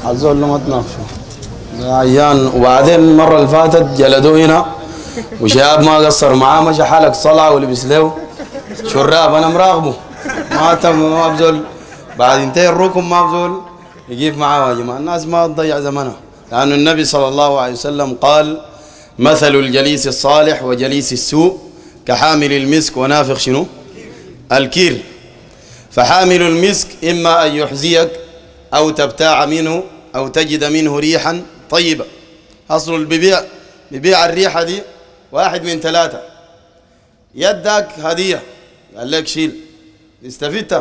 الزول ما تناقشوا عيان. وبعدين المرة اللي فاتت جلدوه هنا وشاب ما قصر معاه، مشى حلق صلع ولبس له شراب. أنا مراقبه ما تم ما بزول بعد انتهى الركن ما بزول يجيب معاه. يا جماعة الناس ما تضيع زمنها، لأن النبي صلى الله عليه وسلم قال مثل الجليس الصالح وجليس السوء كحامل المسك ونافخ شنو؟ الكير. فحامل المسك إما أن يحزيك أو تبتاع منه أو تجد منه ريحا طيبة. أصل ببيع الريحة دي واحد من ثلاثة: يدك هدية قال لك شيل استفدت،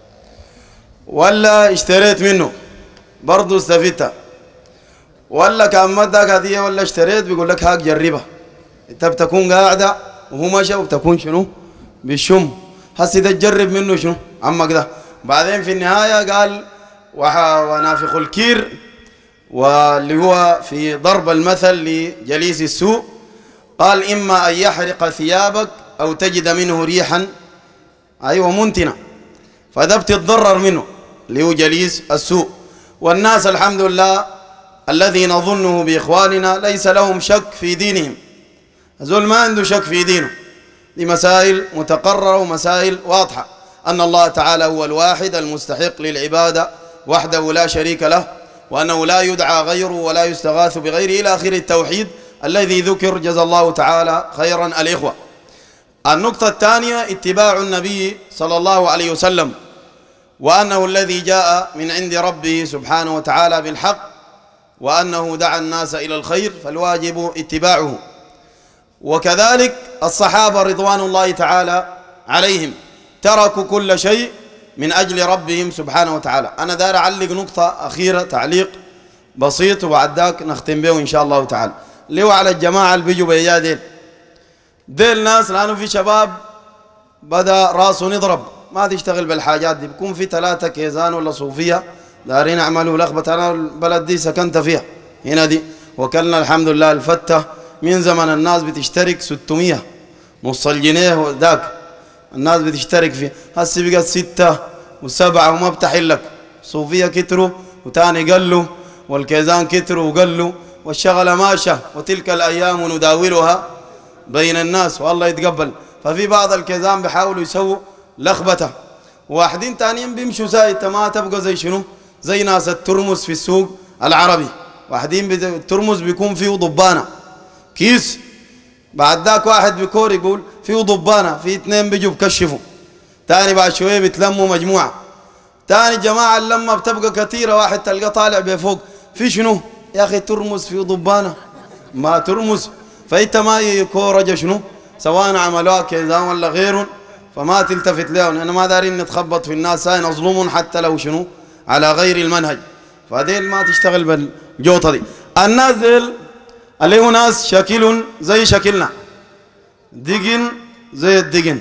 ولا اشتريت منه برضو استفدت، ولا كان مدك هدية ولا اشتريت بيقول لك هاك جربها. انت بتكون قاعدة وهو ماشي وبتكون شنو بالشم، هسي تجرب منه شنو عمك ده. بعدين في النهاية قال ونافخ الكير، واللي هو في ضرب المثل لجليس السوء قال إما أن يحرق ثيابك أو تجد منه ريحا أيوة منتنة، فده بتتضرر منه اللي هو جليس السوء. والناس الحمد لله الذي نظنه بإخواننا ليس لهم شك في دينهم، هذول ما عنده شك في دينه. دي مسائل متقررة ومسائل واضحة، أن الله تعالى هو الواحد المستحق للعبادة وحده لا شريك له، وأنه لا يدعى غيره ولا يستغاث بغيره إلى آخر التوحيد الذي ذكر جزا الله تعالى خيرا الإخوة. النقطة الثانية اتباع النبي صلى الله عليه وسلم، وأنه الذي جاء من عند ربه سبحانه وتعالى بالحق، وأنه دعا الناس إلى الخير فالواجب اتباعه. وكذلك الصحابة رضوان الله تعالى عليهم تركوا كل شيء من أجل ربهم سبحانه وتعالى. أنا دار أعلق نقطة أخيرة تعليق بسيط وبعد ذاك نختم به إن شاء الله تعالى، اللي هو على الجماعة اللي بيجوا بيا ديل ناس، لأنه في شباب بدأ راسه نضرب ما تشتغل بالحاجات دي، بيكون في 3 كيزان ولا صوفية دارين يعملوا لخبة. أنا البلد دي سكنت فيها هنا دي، وكلنا الحمد لله الفتة من زمن الناس بتشترك 600 نص الجنيه ذاك الناس بتشترك فيه، هسي بقت 6 و7 وما بتحلك. صوفية كتروا وتاني قلوا، والكيزان كتروا وقلوا، والشغلة ماشية، وتلك الأيام نداولها بين الناس والله يتقبل. ففي بعض الكيزان بيحاولوا يسووا لخبطة، واحدين تانيين بيمشوا سايت ما تبقى زي شنو، زي ناس الترمس في السوق العربي. واحدين الترمس بيكون فيه ضبانة كيس، بعد ذاك واحد بيكور يقول فيه ضبانة، في 2 بيجوا بكشفوا، تاني بعد شوية بتلموا مجموعة، تاني جماعة اللمة بتبقى كثيرة، واحد تلقى طالع بفوق في شنو يا أخي ترمس فيه ضبانة ما ترمس. فأنت ما يكورج شنو سواء عملوها كيزان ولا غيرهم، فما تلتفت لهم. أنا ما دارين نتخبط في الناس، هاي نظلمهم حتى لو شنو على غير المنهج، فهذيل ما تشتغل بالجوطة دي. النازل اللي هو ناس شكل زي شكلنا، دقن زي الدقن،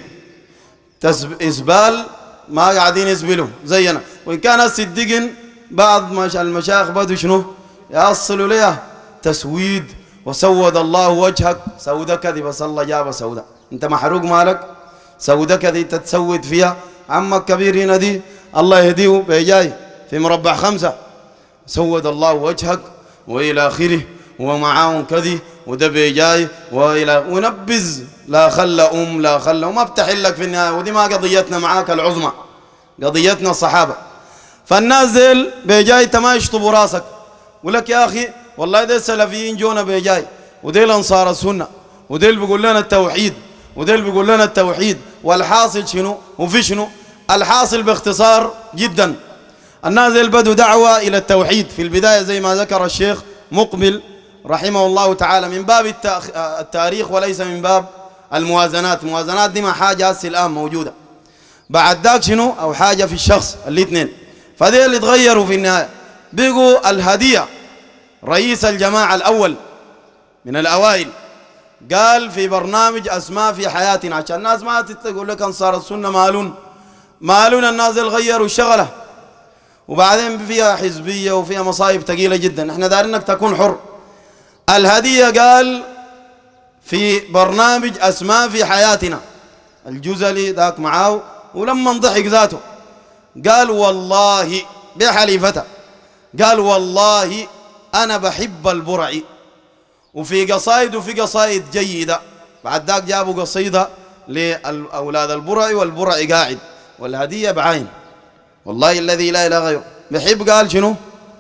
إسبال ما قاعدين يسبلوا زينا. وإن كان هسه الدقن بعض المشايخ بدوا شنو يصلوا ليه تسويد، وسود الله وجهك سودة كذي، بس الله جاب سودة، انت محروق مالك سودة كذي تتسود فيها. عمك كبير هنا دي الله يهديه بيجاي في مربع 5 سود الله وجهك وإلى آخره، ومعاهم كذي وده بيجاي وإلى ونبز لا خلى لا خلى، وما بتحلك في النهاية. ودي ما قضيتنا معاك العظمى، قضيتنا الصحابة. فالنازل بيجاي تما يشطبوا راسك ولك يا أخي والله ده السلفيين جونا بيجاي، وديل أنصار السنة، وديل بيقول لنا التوحيد، وديل بيقول لنا التوحيد. والحاصل شنو وفي شنو؟ الحاصل باختصار جدا النازل بدوا دعوة إلى التوحيد في البداية زي ما ذكر الشيخ مقبل رحمه الله تعالى، من باب التاريخ وليس من باب الموازنات. الموازنات دي ما حاجة هسه الآن موجودة، بعد ذاك شنو أو حاجة في الشخص الاثنين. فذي اللي تغيروا في النهاية بيقوا الهدية. رئيس الجماعة الأول من الأوائل قال في برنامج أسماء في حياتنا، عشان الناس ما تقول لك أنصار السنة مالون الناس غيروا الشغلة، وبعدين فيها حزبية وفيها مصايب ثقيلة جدا. احنا دارين انك تكون حر. الهدية قال في برنامج أسماء في حياتنا، الجزلي ذاك معاه، ولما ضحك ذاته قال والله بحليفته قال والله أنا بحب البرع، وفي قصائد جيدة. بعد ذاك جابوا قصيدة لأولاد البرع والبرع قاعد والهدية بعين، والله الذي لا إله غيره بحب. قال شنو؟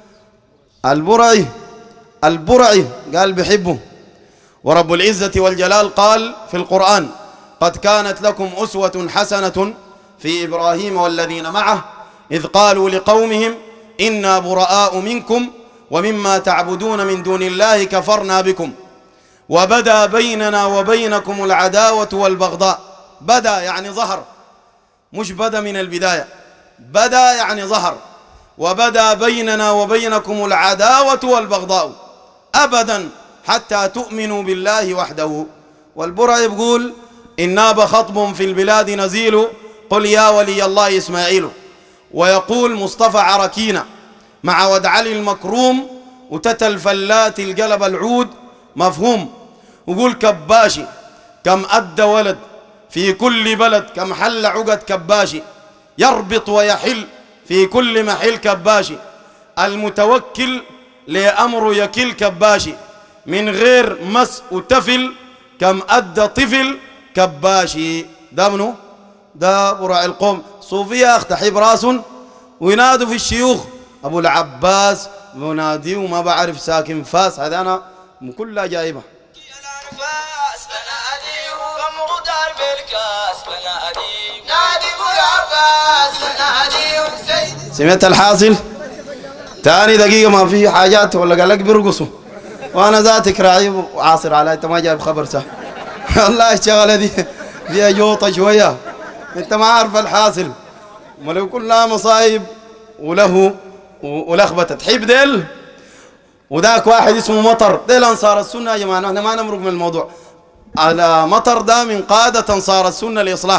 البرع قال بحبه. ورب العزة والجلال قال في القرآن: قد كانت لكم أسوة حسنة في إبراهيم والذين معه إذ قالوا لقومهم إنا براء منكم ومما تعبدون من دون الله كفرنا بكم وبدا بيننا وبينكم العداوة والبغضاء. بدا يعني ظهر، مش بدا من البداية، بدا يعني ظهر. وبدا بيننا وبينكم العداوة والبغضاء أبدا حتى تؤمنوا بالله وحده. والبرع يقول: إن ناب خطب في البلاد نزيل قل يا ولي الله إسماعيل. ويقول مصطفى عركينا مع ودعلي المكروم وتتى الفلات القلب العود مفهوم. وقول كباشي كم أدى ولد في كل بلد، كم حل عقد كباشي يربط ويحل في كل محل كباشي. المتوكل لأمر يكل كباشي من غير مس وتفل كم أدى طفل كباشي. ده منو؟ ده برع القوم. صوفية اختحيب راس وينادوا في الشيوخ أبو العباس منادي وما بعرف ساكن فاس. هذا أنا كلها جايبة. سمعت الحاصل؟ تاني دقيقة ما في حاجات ولا قال لك بيرقصوا وأنا ذاتك راعي وعاصر على. أنت ما جايب خبر صح؟ والله الشغلة دي فيها جوطة شوية، أنت ما عارف الحاصل. ولو كلها مصايب وله ولخبطة تحب ديل. وذاك واحد اسمه مطر، ديل أنصار السنة يا جماعة، نحن ما نمرق من الموضوع. على مطر ده من قادة أنصار السنة الإصلاح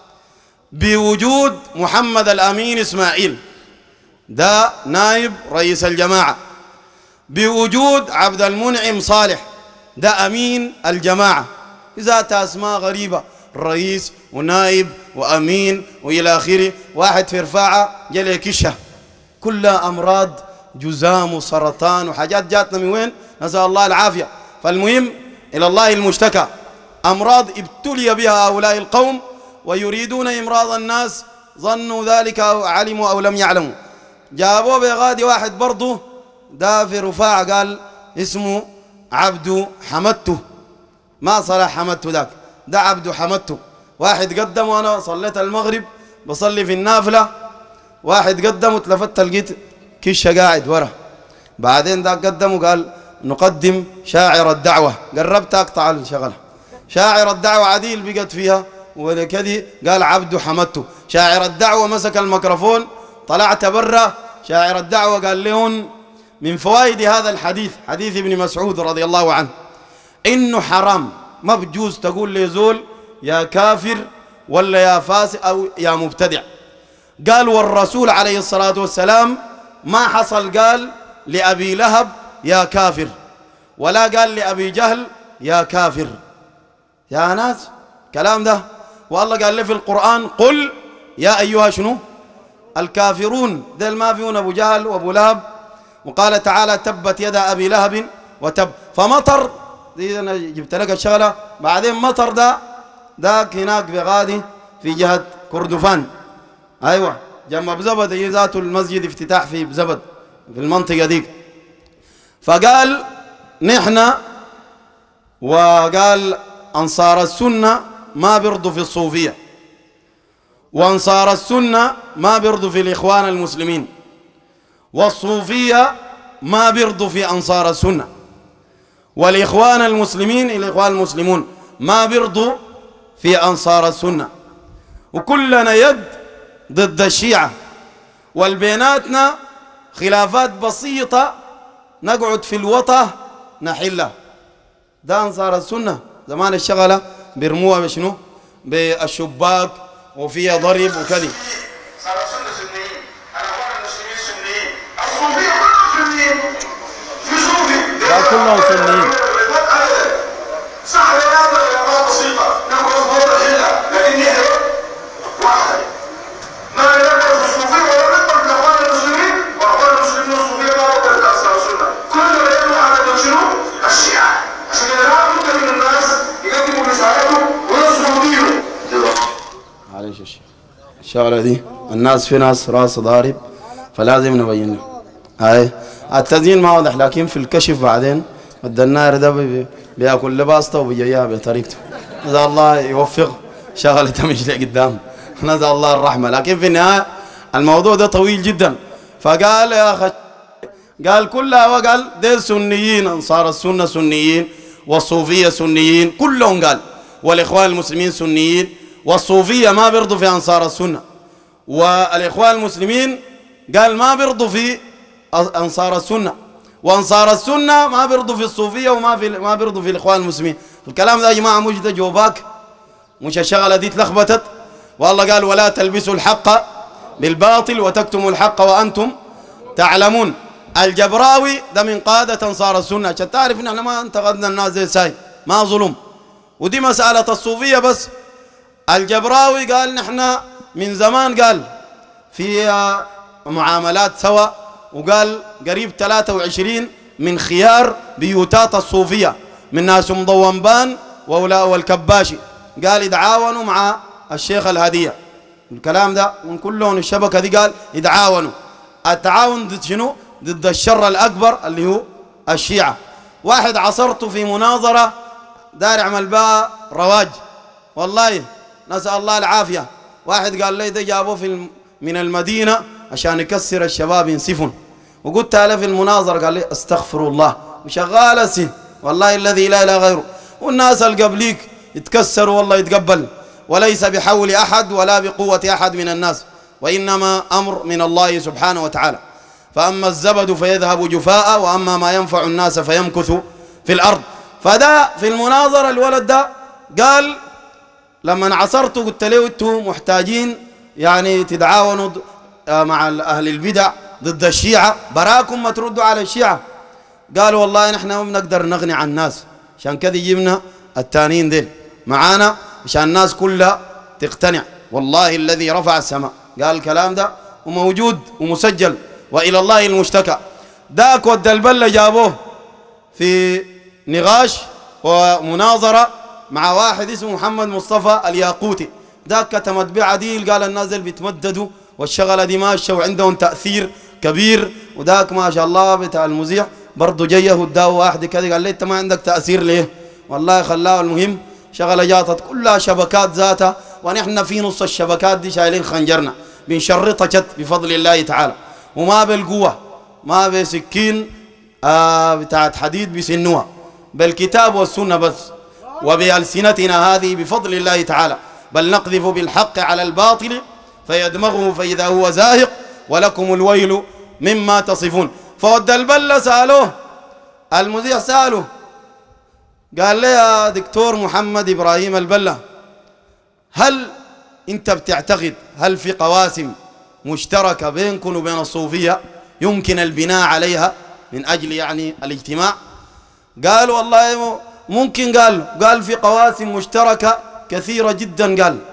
بوجود محمد الأمين إسماعيل، ده نائب رئيس الجماعة، بوجود عبد المنعم صالح، ده أمين الجماعة. ذات أسماء غريبة، رئيس ونائب وأمين وإلى آخره. واحد في رفاعة جلي كشة، كلها أمراض جزام وسرطان وحاجات جاتنا من وين؟ نسأل الله العافية. فالمهم إلى الله المشتكى، أمراض ابتلي بها هؤلاء القوم ويريدون إمراض الناس، ظنوا ذلك أو علموا أو لم يعلموا. جابوه بغادي واحد برضه ده في رفاعة قال اسمه عبد حمدته، ما صلاح حمدته ذاك، ده عبد حمدته. واحد قدم وأنا صليت المغرب بصلي في النافلة، واحد قدم وتلفت لقيت كشة قاعد ورا. بعدين ذاك قدم وقال نقدم شاعر الدعوة، قربت أقطع الشغلة. شاعر الدعوة عديل بقت فيها وكذي، قال عبد حمدته. شاعر الدعوة مسك الميكروفون، طلعت برا. شاعر الدعوة قال لهم من فوائد هذا الحديث، حديث ابن مسعود رضي الله عنه، إنه حرام، ما بجوز تقول لي زول يا كافر ولا يا فاسق أو يا مبتدع. قال والرسول عليه الصلاة والسلام ما حصل قال لأبي لهب يا كافر، ولا قال لأبي جهل يا كافر. يا ناس كلام ده. والله قال لي في القرآن قل يا أيها شنو الكافرون، دل ما فيون أبو جهل وأبو لهب. وقال تعالى تبت يدا أبي لهب وتب. فمطر دي أنا جبت لك الشغلة. بعدين مطر داك هناك بغادي في جهة كردفان، أيوة جنب بزبد، هي ذات المسجد افتتاح في بزبد في المنطقة ديك. فقال نحن، وقال أنصار السنة ما بيرضوا في الصوفية، وأنصار السنة ما بيرضوا في الإخوان المسلمين، والصوفية ما بيرضوا في أنصار السنة، والإخوان المسلمين الإخوان المسلمون ما بيرضوا في أنصار السنة. وكلنا يد ضد الشيعة، والبيناتنا خلافات بسيطة نقعد في الوطة نحلها. ده أنصار السنة زمان الشغلة بيرموها بشنو؟ بالشباك وفيها ضرب وكذا. صار السنة سنيين، الأخوان المسلمين سنيين، الصوفية كلهم سنيين، في صوفي لا كلهم سنيين. صح بيناتنا خلافات بسيطة نقعد في الوطة نحلها، لكن هي واحدة. ما نقدر في الصوفية ولا نقدر في الأخوان المسلمين، والأخوان المسلمين والصوفية الشغلة دي الناس في ناس راس ضارب فلازم نبين له. هاي التزيين ما واضح لكن في الكشف بعدين الدناير ده بياكل لباسته وبيجيها بطريقته. نسأل الله يوفق شغلة تمشي لقدام، نسأل الله الرحمة. لكن في النهاية الموضوع ده طويل جدا. فقال يا أخي قال كلها، وقال ديل سنيين، أنصار السنة سنيين، والصوفية سنيين كلهم، قال والإخوان المسلمين سنيين، والصوفية ما بيرضوا في أنصار السنة، والإخوان المسلمين قال ما بيرضوا في أنصار السنة، وأنصار السنة ما بيرضوا في الصوفية ما بيرضوا في الإخوان المسلمين. الكلام ده يا جماعة مش ده جوباك، مش الشغلة دي اتلخبطت. والله قال ولا تلبسوا الحق بالباطل وتكتموا الحق وأنتم تعلمون. الجبراوي ده من قادة أنصار السنة، عشان تعرف إن احنا ما انتقدنا الناس زي ساي، ما ظلم. ودي مسألة الصوفية بس. الجبراوي قال نحن من زمان قال في معاملات سوا، وقال قريب 23 من خيار بيوتات الصوفية من ناس مضومبان وولاء والكباشي، قال يتعاونوا مع الشيخ الهدية. الكلام ده من كلهم الشبكة دي قال يتعاونوا. التعاون ضد شنو؟ ضد الشر الأكبر اللي هو الشيعة. واحد عصرته في مناظرة دار يعمل بها رواج، والله نسأل الله العافية. واحد قال لي ده جابوه من المدينة عشان يكسر الشباب ينسفن، وقلت له في المناظرة قال لي استغفر الله وشغال سي، والله الذي لا إله غيره. والناس اللي قبليك يتكسروا والله يتقبل، وليس بحول أحد ولا بقوة أحد من الناس، وإنما أمر من الله سبحانه وتعالى. فأما الزبد فيذهب جفاء، وأما ما ينفع الناس فيمكث في الأرض. فده في المناظرة الولد ده قال لما عصرته قلت له انتم محتاجين يعني تتعاونوا مع أهل البدع ضد الشيعة، براكم ما تردوا على الشيعة. قالوا والله نحن ما بنقدر نغني عن الناس، عشان كذا جبنا التانيين ديل معانا عشان الناس كلها تقتنع. والله الذي رفع السماء قال الكلام ده وموجود ومسجل، وإلى الله المشتكى. داك ود البلة جابوه في نقاش ومناظرة مع واحد اسمه محمد مصطفى الياقوتي، داك كتمت بعديل، قال الناس اللي بيتمددوا والشغلة دي ماشية وعندهم تأثير كبير. وداك ما شاء الله بتاع المذيع برضه جيه وداه واحد كذا قال لي انت ما عندك تأثير ليه؟ والله خلاه. المهم شغلة جاتت كلها شبكات ذاتها، ونحن في نص الشبكات دي شايلين خنجرنا بنشرطها جت بفضل الله تعالى، وما بالقوة، ما بسكين بتاعت حديد بسنوها، بالكتاب والسنة بس، وبألسنتنا هذه بفضل الله تعالى. بل نقذف بالحق على الباطل فيدمغه فإذا هو زاهق ولكم الويل مما تصفون. فود البلة سألوه، المذيع سأله قال لي يا دكتور محمد إبراهيم البلة، هل أنت بتعتقد هل في قواسم مشتركة بينكم وبين الصوفية يمكن البناء عليها من أجل يعني الاجتماع؟ قال والله ممكن. قال في قواسم مشتركة كثيرة جدا، قال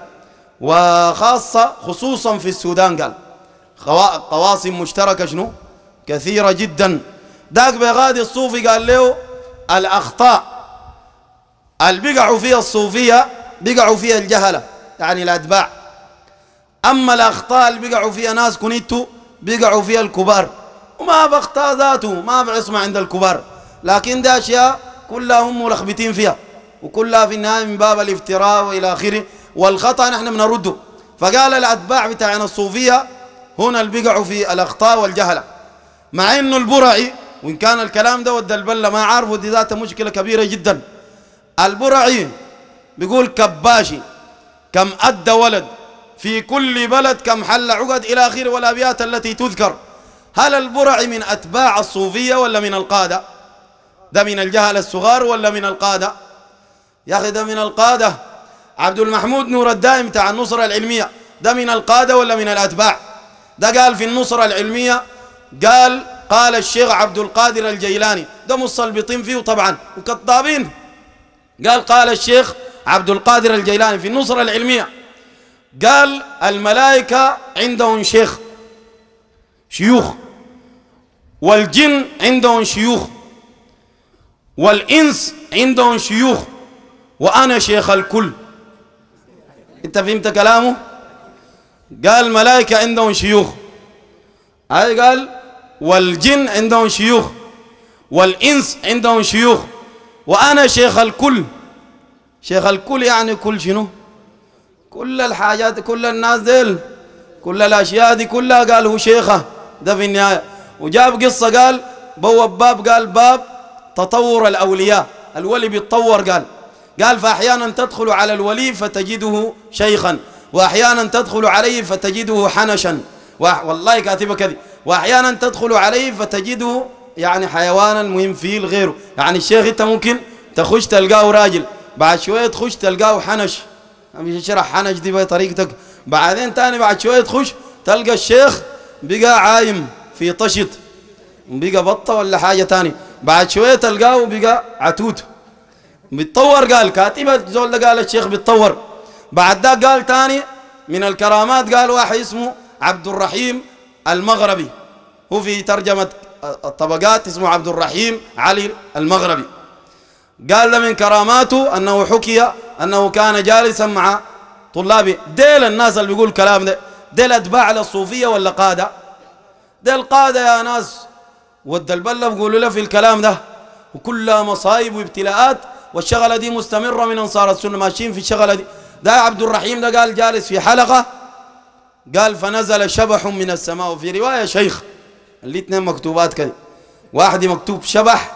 وخاصة خصوصا في السودان، قال قواسم مشتركة شنو كثيرة جدا. داك بغادي الصوفي قال له الأخطاء اللي بيقعوا فيها الصوفية بيقعوا فيها الجهلة يعني الأتباع، أما الأخطاء اللي بيقعوا فيها ناس كنيتو بيقعوا فيها الكبار، وما بأخطاء ذاته ما بعصمة عند الكبار، لكن ده أشياء كلها هم ملخبطين فيها، وكلها في النهاية من باب الافتراء وإلى آخره، والخطأ نحن بنرده. فقال الأتباع بتاعنا الصوفية هنا اللي بيقعوا في الأخطاء والجهلة، مع إنه البرعي وإن كان الكلام ده ود البلة ما عارفه، دي ذات مشكلة كبيرة جدا. البرعي بيقول كباشي كم أدى ولد في كل بلد كم حل عقد إلى آخره والأبيات التي تذكر. هل البرعي من أتباع الصوفية ولا من القادة؟ ده من الجهل الصغار ولا من القادة؟ يا أخي ده من القادة. عبد المحمود نور الدائم بتاع النصرة العلمية ده من القادة ولا من الأتباع؟ ده قال في النصرة العلمية قال الشيخ عبد القادر الجيلاني، ده مصلبطين فيه طبعا وكذابين. قال الشيخ عبد القادر الجيلاني في النصرة العلمية، قال الملائكة عندهم شيوخ، والجن عندهم شيوخ، والإنس عندهم شيوخ، وأنا شيخ الكل. انت فهمت كلامه؟ قال الملائكة عندهم شيوخ، هاي قال والجن عندهم شيوخ والإنس عندهم شيوخ، وأنا شيخ الكل. شيخ الكل يعني كل شنو؟ كل الحاجات، كل الناس ديل، كل الأشياء دي كلها قال هو شيخه. ده في النهاية. وجاب قصة قال بواب باب، قال باب تطور الأولياء، الولي بيتطور. قال فأحيانا تدخل على الولي فتجده شيخا، وأحيانا تدخل عليه فتجده حنشا، والله كاتبه كذا، وأحيانا تدخل عليه فتجده يعني حيوانا مهم فيه غيره. يعني الشيخ انت ممكن تخش تلقاه راجل، بعد شوية تخش تلقاه حنش، مش شرح حنش دي بطريقتك، بعدين تاني بعد شوية تخش تلقى الشيخ بقى عايم في طشط، بقى بطة ولا حاجة تاني، بعد شوية تلقاه بقى عتوت، بيتطور. قال كاتبة زول ده قال الشيخ بيتطور. بعد ده قال تاني من الكرامات، قال واحد اسمه عبد الرحيم المغربي، هو في ترجمة الطبقات اسمه عبد الرحيم علي المغربي. قال ده من كراماته أنه حكي أنه كان جالسا مع طلابه. ديل الناس اللي بيقول الكلام ده ديل أتباع للصوفية ولا قادة؟ ديل قادة يا ناس، ود البلة بيقولوا له في الكلام ده، وكلها مصايب وابتلاءات، والشغلة دي مستمرة من أنصار السنة ماشيين في الشغلة دي. ده عبد الرحيم ده قال جالس في حلقة، قال فنزل شبح من السماء، وفي رواية شيخ، الاثنين مكتوبات كده، واحد مكتوب شبح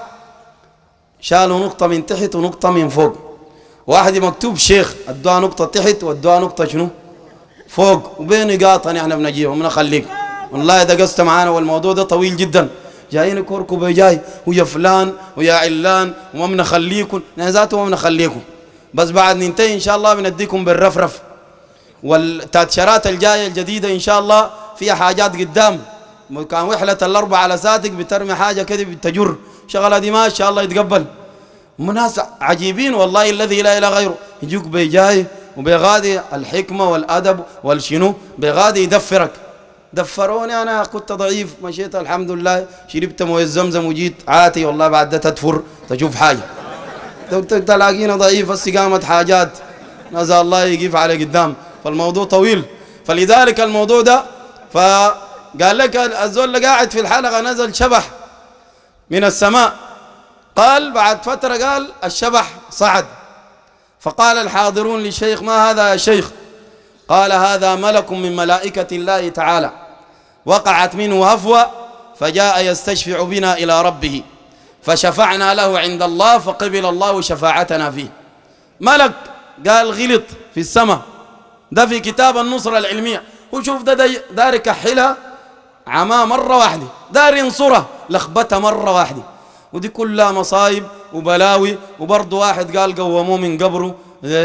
شالوا نقطة من تحت ونقطة من فوق، واحد مكتوب شيخ ادوها نقطة تحت وادوها نقطة شنو فوق، وبين نقاط احنا بنجيبهم بنخليك. والله ده قصة معانا، والموضوع ده طويل جدا، جايين كركب جاي ويا فلان ويا علان وما بنخليكم، ذاته ما بنخليكم، بس بعد ننتهي ان شاء الله بنديكم بالرفرف. والتاتشرات الجايه الجديده ان شاء الله فيها حاجات قدام، كان وحله الاربعه على ساتك بترمي حاجه كده بتجر شغله دي، ما شاء الله يتقبل. ناس عجيبين والله الذي لا اله غيره، يجوك بيجاي وبيغادي الحكمه والادب والشنو، بيغادي يدفرك. دفروني انا كنت ضعيف، مشيت الحمد لله شربت مويه زمزم وجيت عاتي، والله بعد ده تدفر تشوف حاجه، تلاقينا ضعيف استقامه حاجات، نسال الله يقيف على قدام. فالموضوع طويل، فلذلك الموضوع ده فقال لك الزول اللي قاعد في الحلقه نزل شبح من السماء. قال بعد فتره قال الشبح صعد، فقال الحاضرون للشيخ ما هذا يا شيخ؟ قال هذا ملك من ملائكة الله تعالى وقعت منه هفوة فجاء يستشفع بنا إلى ربه فشفعنا له عند الله فقبل الله شفاعتنا فيه. ملك قال غلط في السماء، ده في كتاب النصرة العلمية. وشوف ده دار يكحلها عماه مرة واحدة، دار ينصرها لخبتها مرة واحدة، ودي كلها مصايب وبلاوي. وبرضه واحد قال قوموه من قبره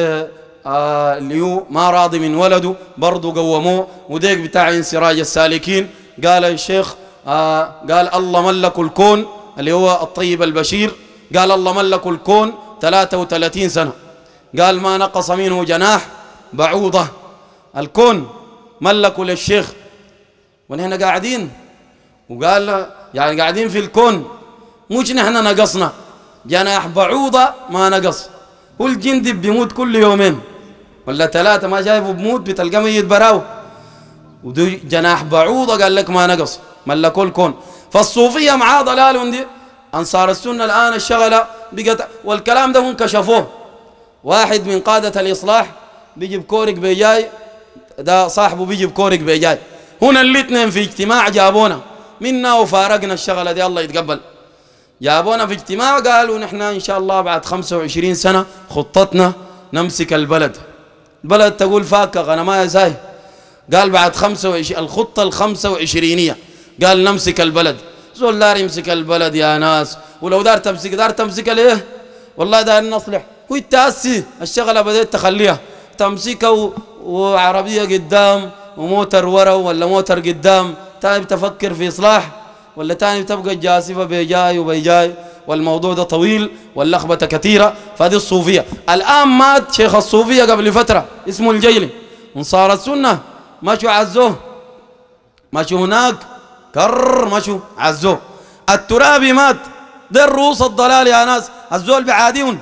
اللي هو ما راضي من ولده، برضه قوموه. وديك بتاع انسراج السالكين قال الشيخ قال الله ملك الكون، اللي هو الطيب البشير، قال الله ملك الكون 33 سنة، قال ما نقص منه جناح بعوضة. الكون ملكوا للشيخ ونحن قاعدين، وقال يعني قاعدين في الكون، مش نحن نقصنا جناح بعوضة ما نقص. والجندي بيموت كل يومين ولا ثلاثة، ما شايفه بموت بتلقى ميت براو، ودي جناح بعوضة قال لك ما نقص، ملكوا الكون. فالصوفية معاه ضلال دي. أنصار السنة الآن الشغلة بقت، والكلام ده هم كشفوه. واحد من قادة الإصلاح بيجي بكورك بيجاي، ده صاحبه بيجي بكورك بيجاي، هنا الاثنين في اجتماع جابونا منا وفارقنا الشغلة دي، الله يتقبل. جابونا في اجتماع قالوا نحن إن شاء الله بعد 25 سنة خطتنا نمسك البلد. البلد تقول فاكة غنماية زاي، قال بعد 25 الخطة ال25 قال نمسك البلد. زول دار يمسك البلد يا ناس، ولو دار تمسك ليه؟ والله دار نصلح. هو التأسي الشغلة بدأت تخليها تمسكها وعربية قدام وموتر ورا ولا موتر قدام، تاني بتفكر في إصلاح ولا تاني بتبقى الجاسفة بيجاي وبيجاي، والموضوع ده طويل واللخبطة كثيرة. فهذه الصوفية. الآن مات شيخ الصوفية قبل فترة اسمه الجيلي، انصار السنة مشوا عزوه، مشوا هناك مشوا عزوه. الترابي مات، ده الرؤوس الضلال يا ناس. الزول بعاديهم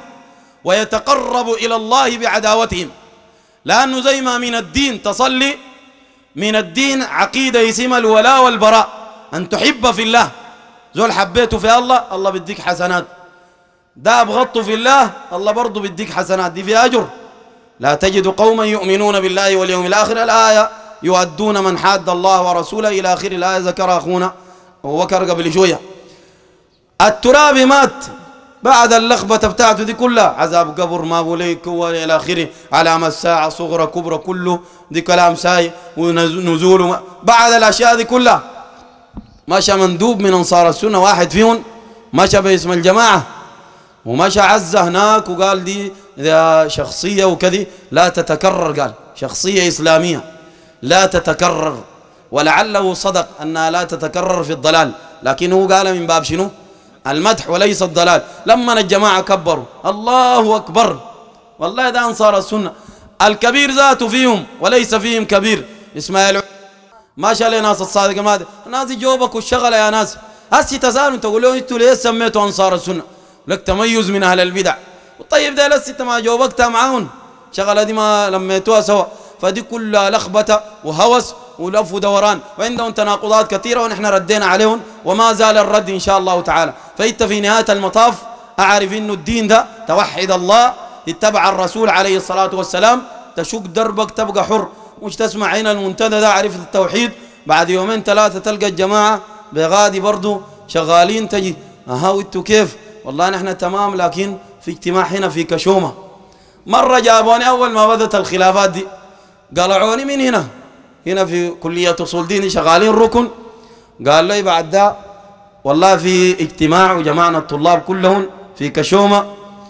ويتقرب إلى الله بعداوتهم، لأنه زي ما من الدين تصلي من الدين عقيدة يسمى الولاء والبراء، أن تحب في الله. زول حبيته في الله، الله بديك حسنات. ده أبغضته في الله، الله برضه بديك حسنات، دي في أجر. لا تجد قوما يؤمنون بالله واليوم الآخر، الآية يؤدون من حاد الله ورسوله إلى آخر الآية. ذكر أخونا وبكر قبل شوية. الترابي مات بعد اللخبطة بتاعته دي كلها، عذاب قبر ما بوليك والى اخره، علامة الساعة صغرى كبرى كله دي كلام ساي، ونزول بعد الاشياء دي كلها. مشى مندوب من انصار السنة، واحد فيهم مشى باسم الجماعة ومشى عزة هناك وقال دي شخصية وكذي لا تتكرر، قال شخصية إسلامية لا تتكرر، ولعله صدق أنها لا تتكرر في الضلال، لكن هو قال من باب شنو؟ المدح وليس الضلال. لما الجماعة كبروا الله أكبر، والله ده أنصار السنة. الكبير ذاته فيهم وليس فيهم كبير. إسماعيل ما شاء الله ناس الصادق، ما الناس جوبك والشغل يا ناس. هسي تسالوا تقولوا انتوا ليه سميتوا أنصار السنة؟ لك تميز من أهل البدع. طيب ده لسه انت ما جاوبتها معاهم، شغله دي ما لميتوها سوا، فدي كلها لخبطه وهوس ولف ودوران، وعندهم تناقضات كثيره ونحن ردينا عليهم وما زال الرد ان شاء الله تعالى. فانت في نهايه المطاف اعرف انه الدين ده توحد الله، اتبع الرسول عليه الصلاه والسلام، تشق دربك تبقى حر، مش تسمع هنا المنتدى ده عرفت التوحيد، بعد يومين ثلاثه تلقى الجماعه بغادي برضو شغالين، تجي وانتوا كيف؟ والله نحن تمام، لكن في اجتماع هنا في كشومة مرة جابوني أول ما بدت الخلافات دي، قلعوني من هنا في كلية أصول دين شغالين ركن، قال لي بعد ده والله في اجتماع وجمعنا الطلاب كلهم في كشومة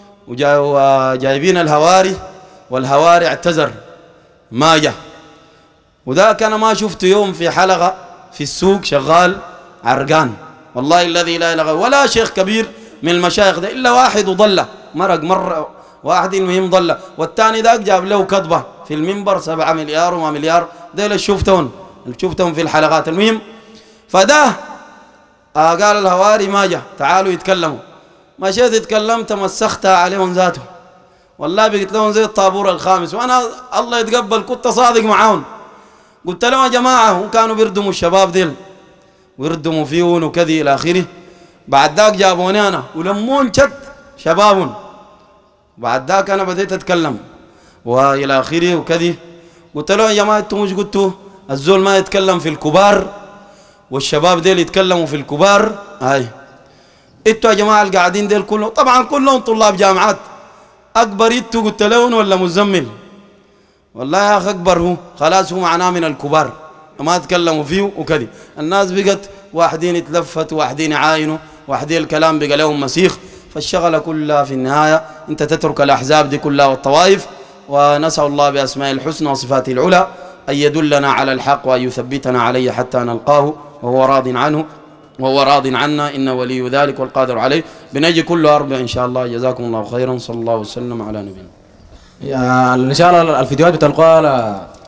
وجايبين الهواري، والهواري اعتذر ما جاء. وذاك أنا ما شفت يوم في حلقة في السوق شغال عرقان، والله الذي لا إله إلا هو، ولا شيخ كبير من المشايخ ده إلا واحد وضله مرق مرة واحد، المهم ضله، والثاني ذاك جاب له كذبة في المنبر 7 مليار وما مليار، ده اللي شفتهم في الحلقات. المهم فده قال الهواري ما جاء، تعالوا يتكلموا، مشيت اتكلمت مسختها عليهم ذاته، والله بقيت لهم زي الطابور الخامس، وانا الله يتقبل كنت صادق معاهم، قلت لهم يا جماعة هم كانوا بيردموا الشباب ديل ويردموا فيهم وكذي إلى آخره. بعد ذاك جابوني أنا ولمون شت شباب، بعد ذاك أنا بديت أتكلم وإلى آخره وكذي، قلت لهم يا جماعة أنتم مش قلتوا الزول ما يتكلم في الكبار والشباب ديل يتكلموا في الكبار؟ هاي انتوا يا جماعة القاعدين ديل كلهم طبعا كلهم طلاب جامعات، أكبر انتوا قلت لهم ولا مزمل؟ والله يا أخي أكبر هو، خلاص هو معناه من الكبار ما تكلموا فيه وكذا. الناس بقت واحدين يتلفتوا واحدين يعاينوا واحدين الكلام بقى لهم مسيخ، فالشغلة كلها في النهاية أنت تترك الأحزاب دي كلها والطوائف، ونسأل الله بأسماء الحسنى وصفاته العلى أن يدلنا على الحق وأن يثبتنا عليه حتى نلقاه وهو راض عنه وهو راض عنا، إن ولي ذلك والقادر عليه. بنجي كل أربع إن شاء الله. جزاكم الله خيرا، صلى الله وسلم على نبينا. إن شاء الله الفيديوهات بتلقوها